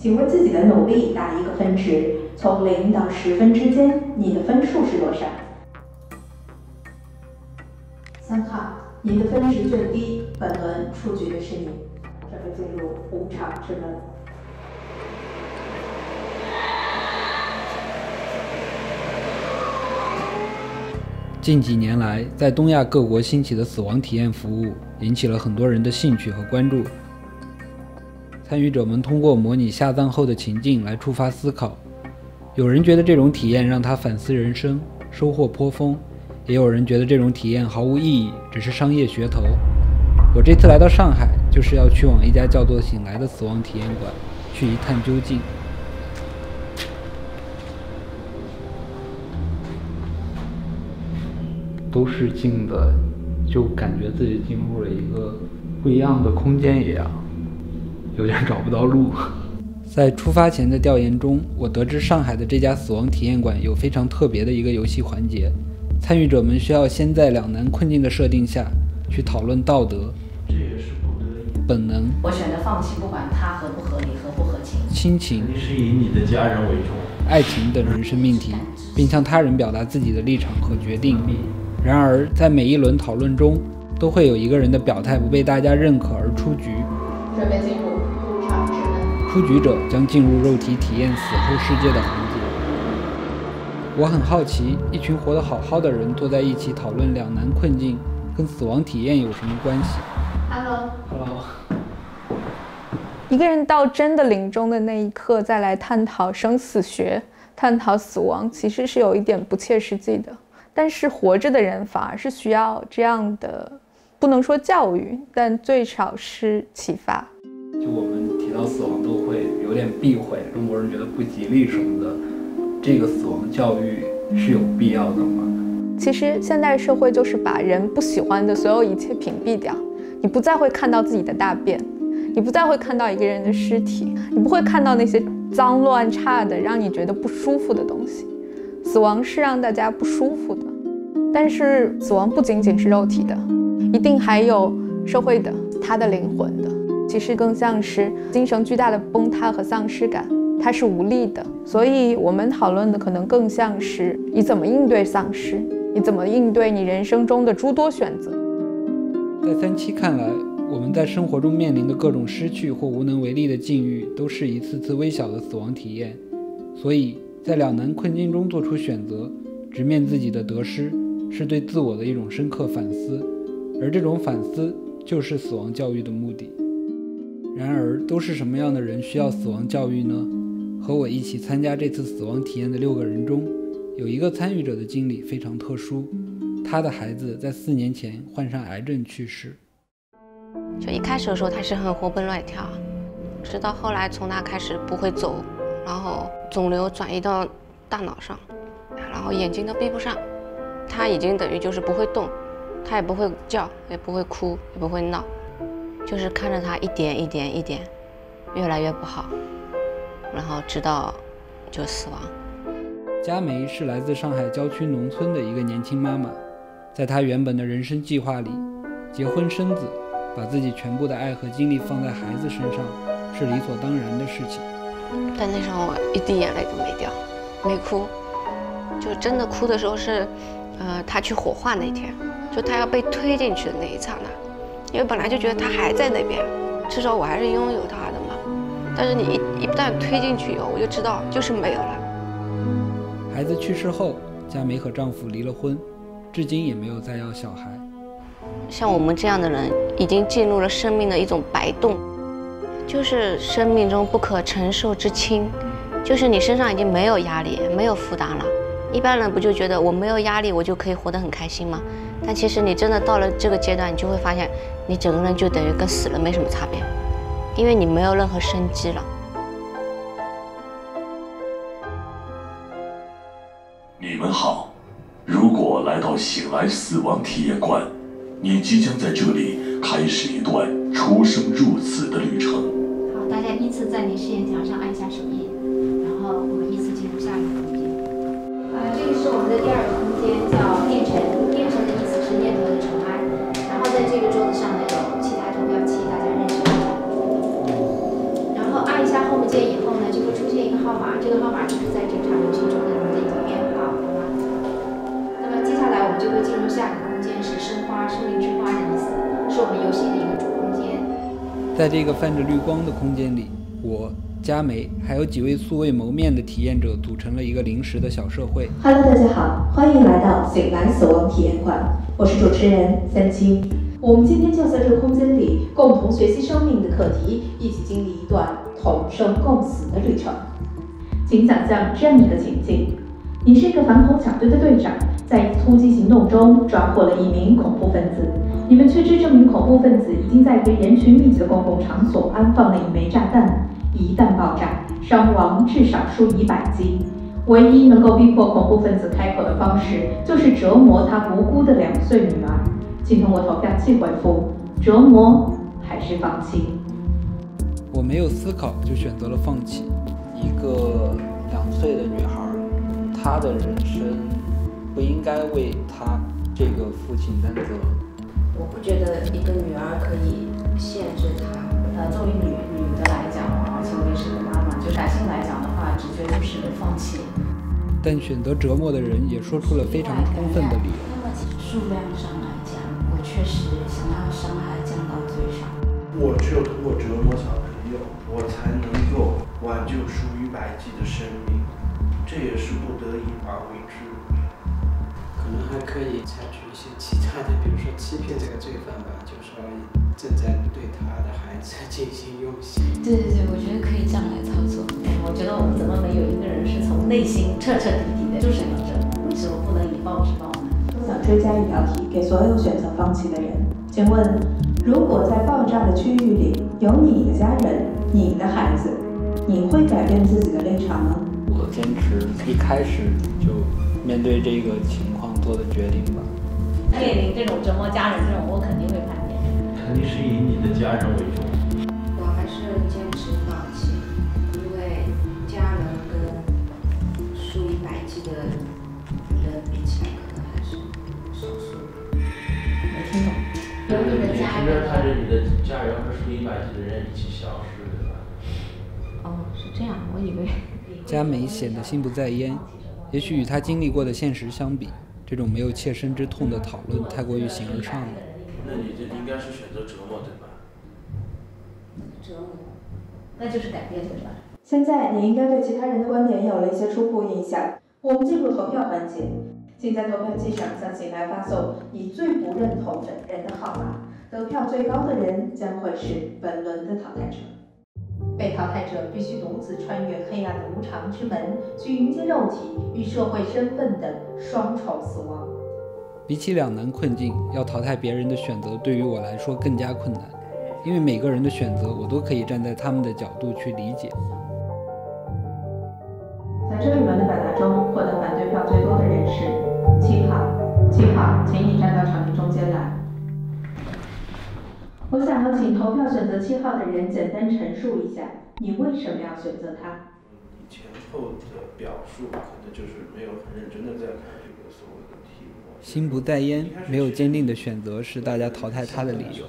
请为自己的努力打一个分值，从0到10分之间，你的分数是多少？3号，你的分值最低，本轮出局的是你，准备进入5场之轮。 近几年来，在东亚各国兴起的死亡体验服务引起了很多人的兴趣和关注。参与者们通过模拟下葬后的情境来触发思考，有人觉得这种体验让他反思人生，收获颇丰，也有人觉得这种体验毫无意义，只是商业噱头。我这次来到上海，就是要去往一家叫做醒来的死亡体验馆，去一探究竟。都是镜子，就感觉自己进入了一个不一样的空间一样，有点找不到路。在出发前的调研中，我得知上海的这家死亡体验馆有非常特别的一个游戏环节，参与者们需要先在两难困境的设定下去讨论道德、本能、 我选择放弃，不管它合不合理、合不合情、 亲情、 是以你的家人为重、 爱情等人生命题，并向他人表达自己的立场和决定。然而，在每一轮讨论中，都会有一个人的表态不被大家认可而出局。 准备进入5场之轮。 出局者将进入肉体体验死后世界的环节。我很好奇，一群活得好好的人坐在一起讨论两难困境，跟死亡体验有什么关系 Hello。 一个人到真的临终的那一刻，再来探讨生死学、探讨死亡，其实是有一点不切实际的。但是活着的人反而是需要这样的，不能说教育，但最少是启发。 就我们提到死亡都会有点避讳，中国人觉得不吉利什么的，这个死亡教育是有必要的吗？ 其实现代社会就是把人不喜欢的所有一切屏蔽掉，你不再会看到自己的大便，你不再会看到一个人的尸体，你不会看到那些脏乱差的让你觉得不舒服的东西。死亡是让大家不舒服的，但是死亡不仅仅是肉体的，一定还有社会的，他的灵魂的，其实更像是精神巨大的崩塌和丧失感，它是无力的。所以我们讨论的可能更像是你怎么应对丧失，你怎么应对你人生中的诸多选择。 在37看来，我们在生活中面临的各种失去或无能为力的境遇，都是一次次微小的死亡体验。所以在两难困境中做出选择，直面自己的得失，是对自我的一种深刻反思，而这种反思就是死亡教育的目的。然而，都是什么样的人需要死亡教育呢？和我一起参加这次死亡体验的6个人中，有一个参与者的经历非常特殊，他的孩子在4年前患上癌症去世。 就一开始的时候他是很活蹦乱跳，直到后来从他开始不会走，然后肿瘤转移到大脑上，然后眼睛都闭不上，他已经等于就是不会动，他也不会叫，也不会哭，也不会闹，就是看着他一点一点一点越来越不好，然后直到就死亡。 佳梅是来自上海郊区农村的一个年轻妈妈，在她原本的人生计划里，结婚生子，把自己全部的爱和精力放在孩子身上是理所当然的事情。 但那时候我一滴眼泪都没掉，没哭，就真的哭的时候是，他去火化那天，就他要被推进去的那一刹那，因为本来就觉得他还在那边，至少我还是拥有他的嘛。但是你一旦推进去以后，我就知道就是没有了。 孩子去世后，佳梅和丈夫离了婚，至今也没有再要小孩。 像我们这样的人，已经进入了生命的一种白洞。就是生命中不可承受之轻，就是你身上已经没有压力，没有负担了。一般人不就觉得我没有压力，我就可以活得很开心吗？但其实你真的到了这个阶段，你就会发现，你整个人就等于跟死了没什么差别，因为你没有任何生机了。 你们好，如果来到醒来死亡体验馆，你即将在这里开始一段出生入死的旅程。 好，大家依次在您试验条上按下手印，然后我们依次进入下一个空间。这个是我们的第2个空间，叫电尘。电尘的意思是念头的尘埃。然后在这个桌子上呢有7台投票器，大家认识一下。然后按一下 Home 键以后呢， 就会进入下一个空间，是生花、生命之花的意思，是我们游戏的一个主空间。 在这个泛着绿光的空间里，我、佳梅还有几位素未谋面的体验者组成了一个临时的小社会。 Hello， 大家好，欢迎来到醒来死亡体验馆，我是主持人三清。我们今天就在这个空间里共同学习生命的课题，一起经历一段同生共死的旅程。请想象这样一个情境：你是一个反恐小队的队长，在一次突击行动中抓获了一名恐怖分子。你们却知这名恐怖分子已经在一个人群密集的公共场所安放了一枚炸弹，一旦爆炸，伤亡至少数以百计。唯一能够逼迫恐怖分子开口的方式，就是折磨他无辜的2岁女儿。请通过投票器回复：折磨还是放弃？ 我没有思考就选择了放弃。一个2岁的女孩，她的人生不应该为她这个父亲担责。 我不觉得一个女儿可以限制她。作为女的来讲，而且我也是个妈妈，就感性来讲的话，直觉就是放弃。 但选择折磨的人也说出了非常充分的理由。 那么数量上来讲，我确实想要伤害降到最少。 我只有通过折磨小朋友，我才能够挽救数以百计的生命，这也是不得已而为之。 可能还可以采取一些其他的，比如说欺骗这个罪犯吧，就是说正在对他的孩子进行用刑。 对，我觉得可以这样来操作。我觉得我们怎么没有一个人是从内心彻彻底底的就想到这，为什么不能以暴制暴呢？ 我想追加一条题给所有选择放弃的人，请问，如果在爆炸的区域里有你的家人、你的孩子，你会改变自己的立场吗？ 我坚持一开始就面对这个情况做的决定吧。 面临这种折磨家人这种，我肯定会叛变。 肯定是以你的家人为重。 我还是坚持放弃，因为家人跟数以百计的人比起来，可能还是少数。 没听懂。 有你的家你人。 看着你的家人和数以百计的人一起消失，对吧？ 哦，是这样，我以为。 佳梅显得心不在焉，也许与她经历过的现实相比，这种没有切身之痛的讨论太过于形而上了。 那你就应该是选择折磨，对吧？ 折磨，那就是改变，对吧？ 现在你应该对其他人的观点有了一些初步印象。我们进入投票环节，请在投票机上向醒来发送你最不认同的人的号码，得票最高的人将会是本轮的淘汰者。被淘汰者必须独自穿越黑暗的无常之门，去迎接肉体与社会身份的双重死亡。 比起两难困境，要淘汰别人的选择对于我来说更加困难，因为每个人的选择我都可以站在他们的角度去理解。 在这一轮的表达中，获得反对票最多的人是7号。7号，请你站到场地中间来。我想要请投票选择7号的人简单陈述一下，你为什么要选择他？ 你前后的表述可能就是没有很认真的在看这个所谓的题目。 心不在焉，没有坚定的选择是大家淘汰他的理由。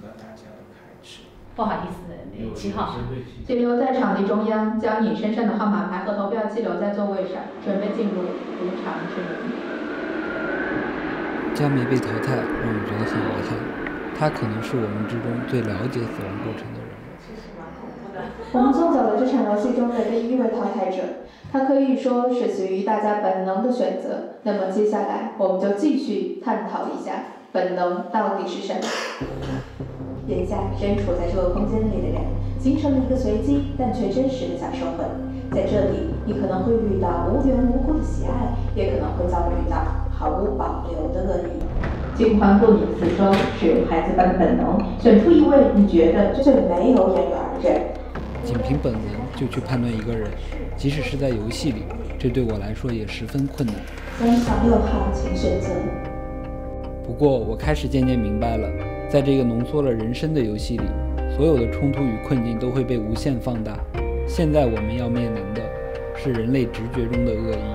不好意思，7号， 请留在场地中央，将你身上的号码牌和投票器留在座位上，准备进入无常之门。 佳梅被淘汰让我觉得很遗憾，她可能是我们之中最了解死亡过程的人。 我们送走了这场游戏中的第一位淘汰者，他可以说是属于大家本能的选择。那么接下来我们就继续探讨一下本能到底是什么。眼下身处在这个空间里的人，形成了一个随机但却真实的小社会。在这里，你可能会遇到无缘无故的喜爱，也可能会遭遇到毫无保留的恶意。请环顾你的四周，使用孩子般的本能，选出一位你觉得最没有眼缘的人。 仅凭本能就去判断一个人，即使是在游戏里，这对我来说也十分困难。 3号、6号，请选择。 不过我开始渐渐明白了，在这个浓缩了人生的游戏里，所有的冲突与困境都会被无限放大。现在我们要面临的是人类直觉中的恶意。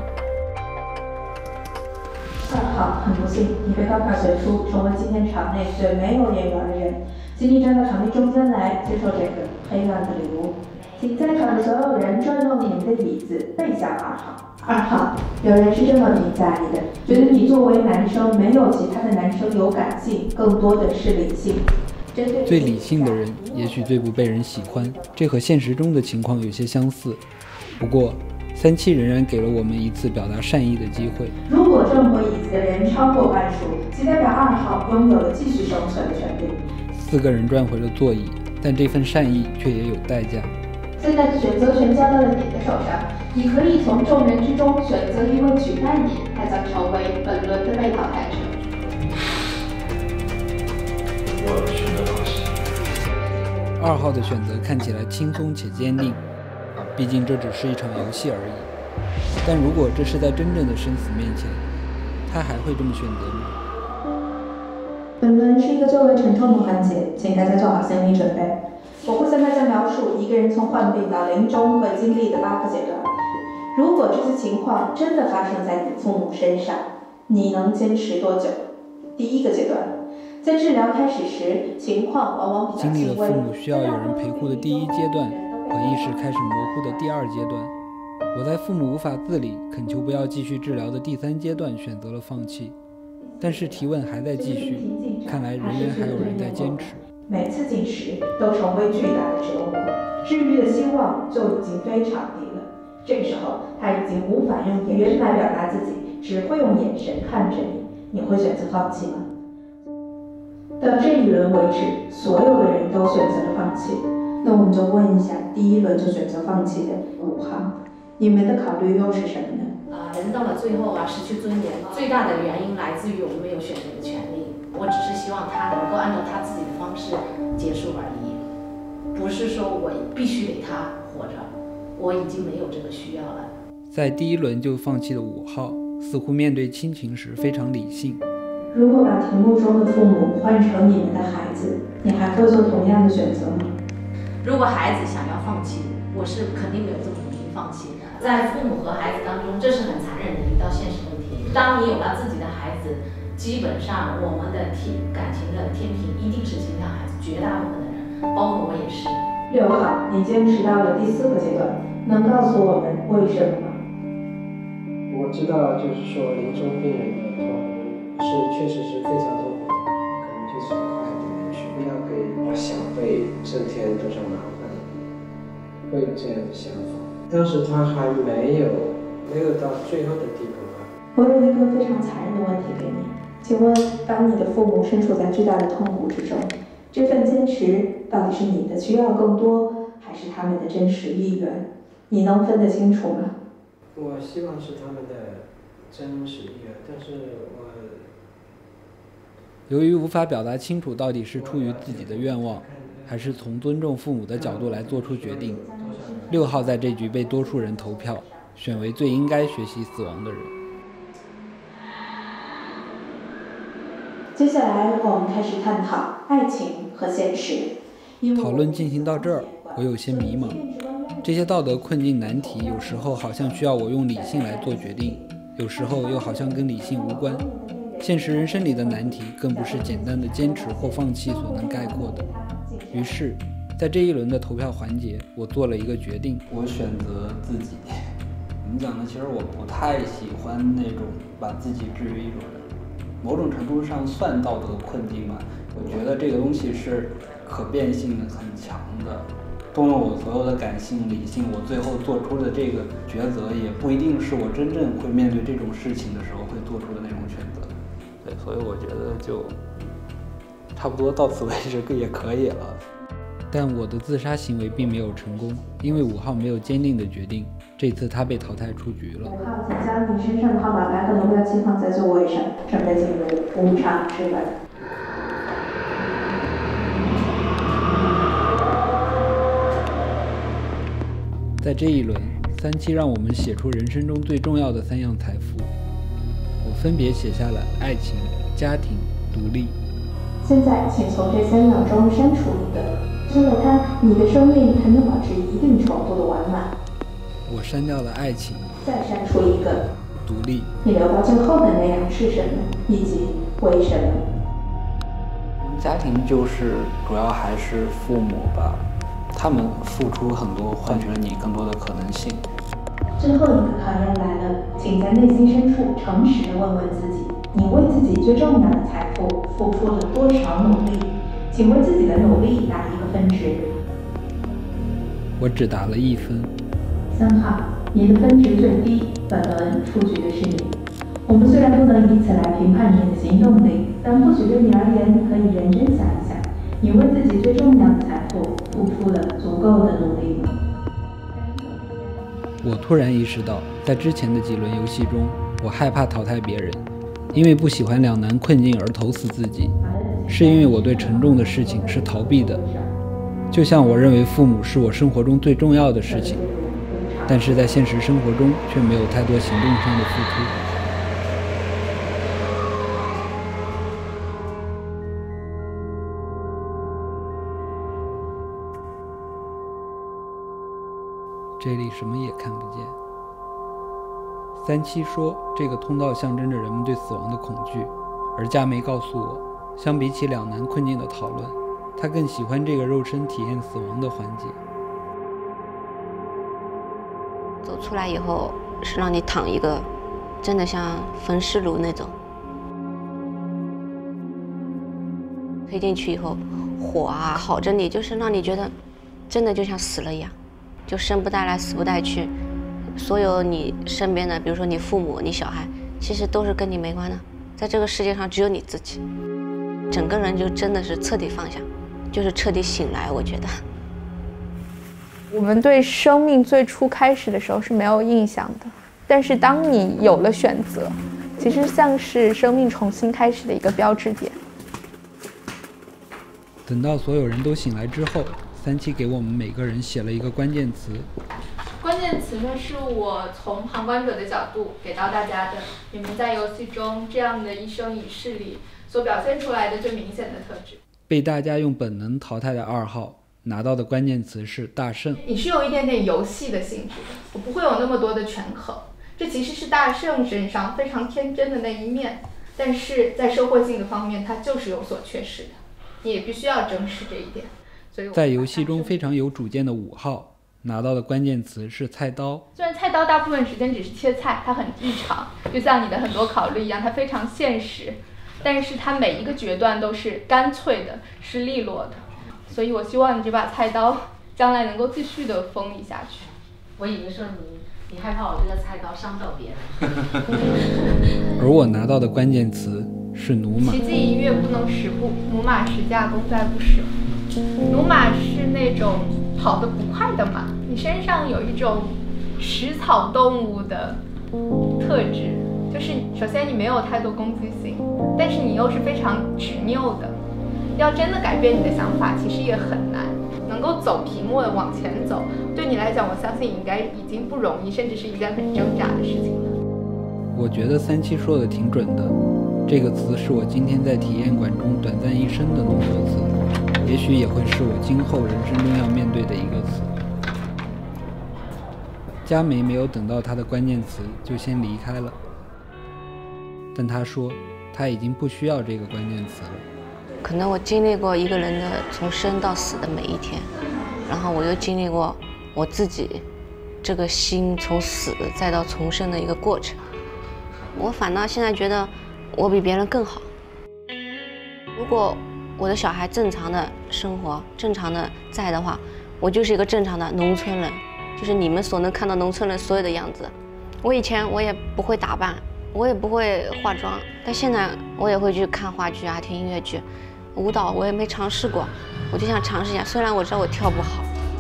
2号，很不幸，你被高票选出，成为今天场内最没有眼缘的人。请你站到场地中间来，接受这个黑暗的礼物。 请在场的所有人转动你们的椅子，背向2号。2号，有人是这么评价你的，觉得你作为男生没有其他的男生有感性，更多的是理性。 最理性的人也许最不被人喜欢，这和现实中的情况有些相似。不过37仍然给了我们一次表达善意的机会。 如果正回椅子的人超过半数，即代表2号拥有了继续生存的权利。 4个人转回了座椅，但这份善意却也有代价。 现在选择权交到了你的手上，你可以从众人之中选择一位取代你，他将成为本轮的被淘汰者。 我选择放弃。 2号的选择看起来轻松且坚定，毕竟这只是一场游戏而已。但如果这是在真正的生死面前，他还会这么选择吗？ 本轮是一个最为沉重的环节，请大家做好心理准备。我会向大家描述一个人从患病到临终会经历的8个阶段。如果这些情况真的发生在你父母身上，你能坚持多久？第1个阶段，在治疗开始时，情况往往比较经历了轻微。 父母需要有人陪护的第1阶段和意识开始模糊的第2阶段，我在父母无法自理、恳求不要继续治疗的第3阶段选择了放弃。但是提问还在继续，看来仍然还有人在坚持。 每次进食都成为巨大的折磨，治愈的希望就已经非常低了。这个时候，他已经无法用语言来表达自己，只会用眼神看着你。你会选择放弃吗？到这一轮为止，所有的人都选择了放弃。那我们就问一下，第1轮就选择放弃的5号，你们的考虑又是什么呢？ 人到了最后失去尊严，最大的原因来自于我们没有选择的权利。我只是希望他能够按照他自己的方式结束而已，不是说我必须得他活着，我已经没有这个需要了。 在第1轮就放弃的5号，似乎面对亲情时非常理性。 如果把题目中的父母换成你们的孩子，你还会做同样的选择吗？ 如果孩子想要放弃，我是肯定没有这么容易放弃的。在父母和孩子当中，这是很残忍的一道现实问题。当你有了自己的孩子，基本上我们的感情的天平一定是倾向孩子，绝大部分的人，包括我也是。 6号，你坚持到了第4个阶段，能告诉我们为什么吗？ 我知道，就是说临终病人的痛苦确实是非常痛苦的，可能就是快点去，不要给小辈整天都是麻烦，会有这样的想法。当时他还没有到最后的地步吧。 我有一个非常残忍的问题给你，请问，当你的父母身处在巨大的痛苦之中，这份坚持到底是你的需要更多，还是他们的真实意愿？你能分得清楚吗？ 我希望是他们的真实意愿，但是由于无法表达清楚到底是出于自己的愿望，还是从尊重父母的角度来做出决定，6号在这局被多数人投票选为最应该学习死亡的人。 接下来我们开始探讨爱情和现实。 讨论进行到这儿，我有些迷茫。这些道德困境难题有时候好像需要我用理性来做决定，有时候又好像跟理性无关。现实人生里的难题更不是简单的坚持或放弃所能概括的。于是在这一轮的投票环节，我做了一个决定， 我选择自己。怎么讲呢？其实我不太喜欢那种把自己置于一种某种程度上算道德困境吧。我觉得这个东西是可变性的很强的，动用我所有的感性理性，我最后做出的这个抉择也不一定是我真正会面对这种事情的时候会做出的那种选择。对，所以我觉得就差不多到此为止也可以了。 但我的自杀行为并没有成功，因为5号没有坚定的决定，这次他被淘汰出局了。 5号，请将你身上的号码牌和龙标记放在座位上，准备进入5场之轮。 在这一轮，37让我们写出人生中最重要的3样财富。我分别写下了爱情、家庭、独立。 现在，请从这3样中删除一个，因为它，你的生命才能保持一定程度的完满。 我删掉了爱情。 再删除一个， 独立。 你留到最后的那样是什么，以及为什么？ 家庭就是主要还是父母吧。 他们付出很多，换取了你更多的可能性。 最后一个考验来了，请在内心深处诚实地问问自己，你为自己最重要的财富付出了多少努力？请为自己的努力打一个分值。 我只打了1分。 3号，你的分值最低，本轮出局的是你。我们虽然不能以此来评判你的行动力，但或许对你而言，可以认真想一想，你为自己最重要的财富付出了足够的努力吗？ 我突然意识到，在之前的几轮游戏中，我害怕淘汰别人，因为不喜欢两难困境而投死自己，是因为我对沉重的事情是逃避的。就像我认为父母是我生活中最重要的事情，但是在现实生活中却没有太多行动上的付出。这里什么也看不见。37说，这个通道象征着人们对死亡的恐惧，而佳梅告诉我，相比起两难困境的讨论，她更喜欢这个肉身体验死亡的环节。 走出来以后，是让你躺一个，真的像焚尸炉那种。推进去以后，火啊烤着你，就是让你觉得，真的就像死了一样。就生不带来，死不带去，所有你身边的，比如说你父母、你小孩，其实都是跟你没关的。在这个世界上，只有你自己，整个人就真的是彻底放下，就是彻底醒来。我觉得， 我们对生命最初开始的时候是没有印象的，但是当你有了选择，其实像是生命重新开始的一个标志点。 等到所有人都醒来之后，37给我们每个人写了一个关键词。 关键词呢，是我从旁观者的角度给到大家的，你们在游戏中这样的一生一世里所表现出来的最明显的特质。 被大家用本能淘汰的2号拿到的关键词是大胜。 你是有一点点游戏的性质的，我不会有那么多的权衡，这其实是大胜身上非常天真的那一面，但是在社会性的方面它就是有所缺失的，你也必须要正视这一点。 在游戏中非常有主见的5号拿到的关键词是菜刀。 虽然菜刀大部分时间只是切菜，它很日常，就像你的很多考虑一样，它非常现实，但是它每一个决断都是干脆的，是利落的。所以我希望你这把菜刀将来能够继续的锋利下去。 我以为说你害怕我这个菜刀伤到别人。 而我拿到的关键词是驽马。 奇迹一跃不能十步，驽马十架功在不舍。驽马是那种跑得不快的马，你身上有一种食草动物的特质，就是首先你没有太多攻击性，但是你又是非常执拗的。要真的改变你的想法，其实也很难。能够走平稳往前走，对你来讲，我相信应该已经不容易，甚至是一件很挣扎的事情了。 我觉得37说的挺准的，这个词是我今天在体验馆中短暂一生的浓缩词，也许也会是我今后人生中要面对的一个词。佳梅没有等到她的关键词就先离开了，但她说她已经不需要这个关键词了。 可能我经历过一个人的从生到死的每一天，然后我又经历过我自己这个心从死再到重生的一个过程。我反倒现在觉得我比别人更好。如果我的小孩正常的生活，正常的在的话，我就是一个正常的农村人，就是你们所能看到农村人所有的样子。我以前我也不会打扮，我也不会化妆，但现在我也会去看话剧啊，听音乐剧。舞蹈我也没尝试过，我就想尝试一下，虽然我知道我跳不好。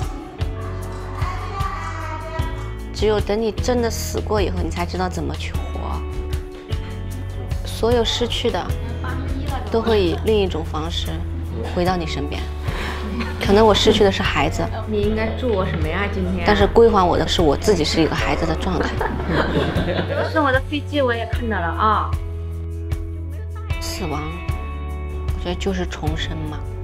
只有等你真的死过以后，你才知道怎么去活。所有失去的都会以另一种方式回到你身边。可能我失去的是孩子， 你应该祝我什么呀？今天？ 但是归还我的是我自己是一个孩子的状态。 是我的飞机我也看到了啊。 死亡，我觉得就是重生嘛。